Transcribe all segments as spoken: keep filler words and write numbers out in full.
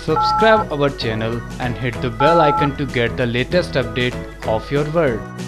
Subscribe our channel and hit the bell icon to get the latest update of your world.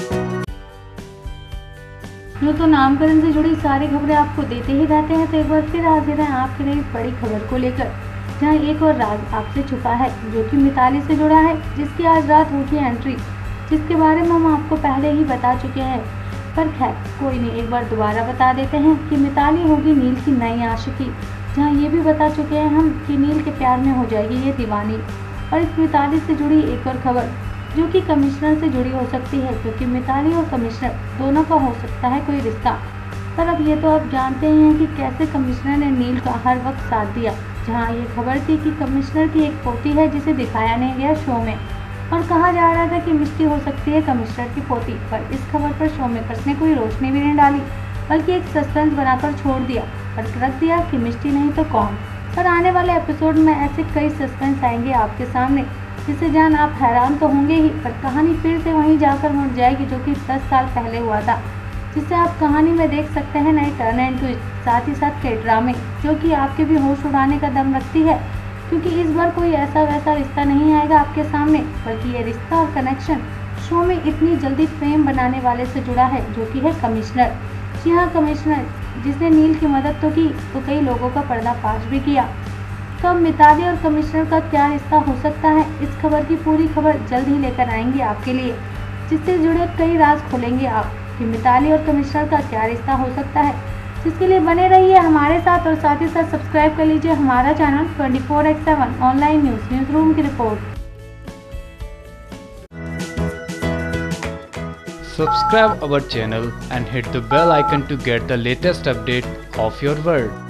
यूँ तो नामकरण से जुड़ी सारी खबरें आपको देते ही रहते हैं, तो एक बार फिर हाजिर हैं आपके लिए इस बड़ी खबर को लेकर, जहां एक और राज आपसे छुपा है जो कि मिताली से जुड़ा है, जिसकी आज रात होगी एंट्री, जिसके बारे में हम आपको पहले ही बता चुके हैं। पर खैर कोई नहीं, एक बार दोबारा बता देते हैं कि मिताली होगी नील की नई आशिकी, जहां ये भी बता चुके हैं हम कि नील के प्यार में हो जाएगी ये दीवानी। और इस मिताली से जुड़ी एक और खबर जो कि कमिश्नर से जुड़ी हो सकती है, क्योंकि मिताली और कमिश्नर दोनों का हो सकता है कोई रिश्ता। पर अब ये तो आप जानते ही हैं कि कैसे कमिश्नर ने नील का हर वक्त साथ दिया। जहां ये खबर थी कि कमिश्नर की एक पोती है जिसे दिखाया नहीं गया शो में, और कहा जा रहा था कि मिष्टी हो सकती है कमिश्नर की पोती। पर इस खबर पर शो मेकर्स ने कोई रोशनी भी नहीं डाली, बल्कि एक सस्पेंस बनाकर छोड़ दिया और रख दिया कि मिष्टी नहीं तो कौन। पर आने वाले एपिसोड में ऐसे कई सस्पेंस आएंगे आपके सामने, जिसे जान आप हैरान तो होंगे ही, पर कहानी फिर से वहीं जाकर मुड़ जाएगी जो कि दस साल पहले हुआ था, जिससे आप कहानी में देख सकते हैं नए टर्न एंड ट्विस्ट, साथ ही साथ कई ड्रामे, जो कि आपके भी होश उड़ाने का दम रखती है। क्योंकि इस बार कोई ऐसा वैसा रिश्ता नहीं आएगा आपके सामने, बल्कि ये रिश्ता और कनेक्शन शो में इतनी जल्दी फेम बनाने वाले से जुड़ा है, जो कि है कमिश्नर। जी हाँ, कमिश्नर, जिसने नील की मदद तो की तो कई लोगों का पर्दाफाश भी किया। तो अब मिताली और कमिश्नर का क्या रिश्ता हो सकता है, इस खबर की पूरी खबर जल्द ही लेकर आएंगे आपके लिए, जिससे जुड़े कई राज खोलेंगे आप कि मिताली और कमिश्नर का क्या रिश्ता हो सकता है। जिसके लिए बने रहिए हमारे साथ, और साथ ही साथ सब्सक्राइब कर लीजिए हमारा channel twenty four by seven online news newsroom की report. Subscribe our channel and hit the bell icon to get the latest update of your world.